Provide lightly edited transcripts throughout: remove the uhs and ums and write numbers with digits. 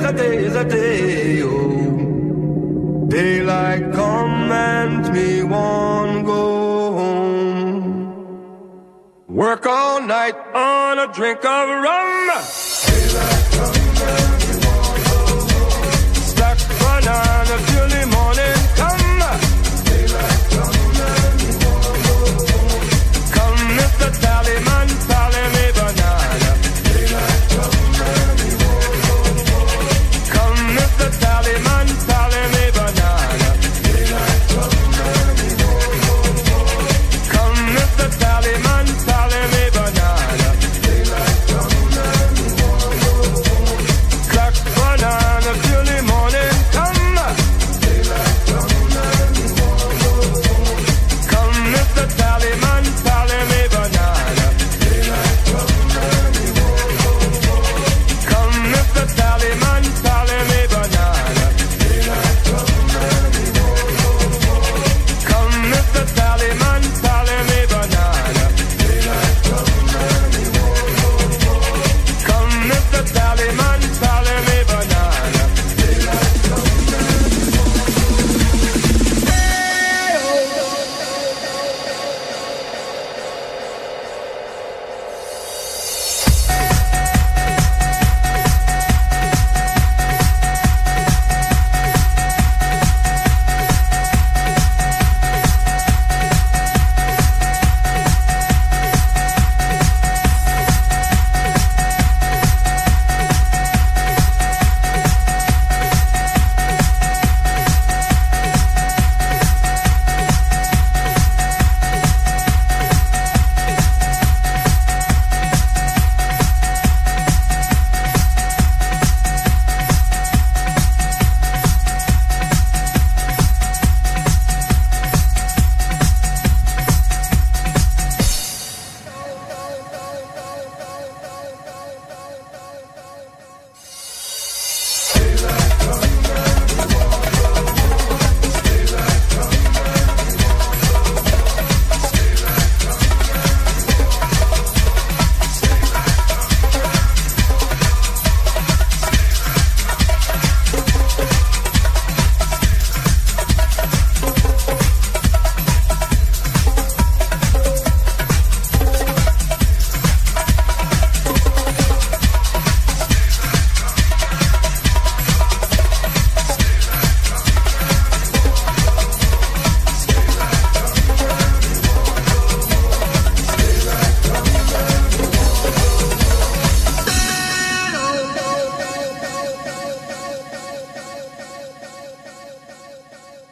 is a day, oh. Daylight come and me won't go home. Work all night on a drink of rum. Daylight come and me won't go home. Stack banana till the morning come. Daylight come and me won't go home. Come Mr. Tallyman, tally me banana. Daylight come and me won't go home. Come Mr. Tallyman, tally me banana. Daylight come and me won't go home. Come Mr. Tallyman, tally me banana. Daylight come and me won't go home. Crack banana till the morning come. Daylight come and me won't go home. Come Mr. Tallyman, tally me banana. Daylight come and me won't go home. Come Mr. Tallyman, tally me banana. Daylight come and me won't go home. Come Mr. Tallyman, tally me banana. Daylight come and me won't go home. Come Mr. Tallyman, tally me banana. Daylight come and me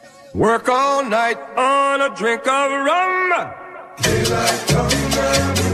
work all night on a drink of rum. Daylight come and